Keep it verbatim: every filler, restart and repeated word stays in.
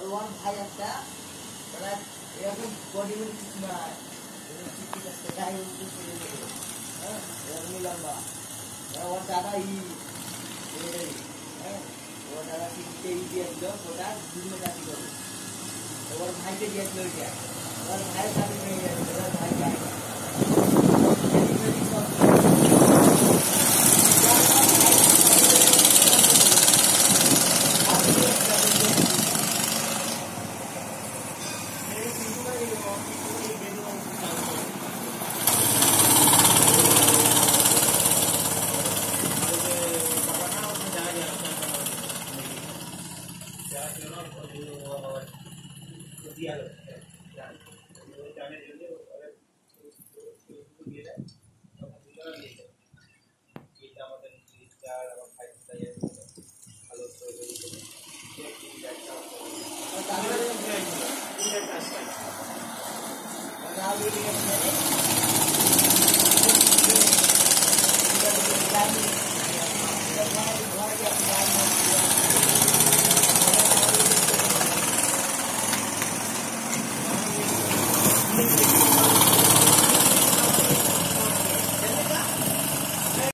ওর ভাই একটা মানে এরকম বডি বিল্ড কিছু না ঠিক আছে গায়ে উঠে চলে যাবে হ্যাঁ এরকম লম্বা ওর দাদা ই হ্যাঁ ওর দাদা তিনটে ই দিয়েছিল ওটা দুটো চাকরি করে ওর ভাইকে দিয়েছিল ওইটা ওর ভাইয়ের চাকরি হয়ে গেছে ওর ভাই যায় Thank you.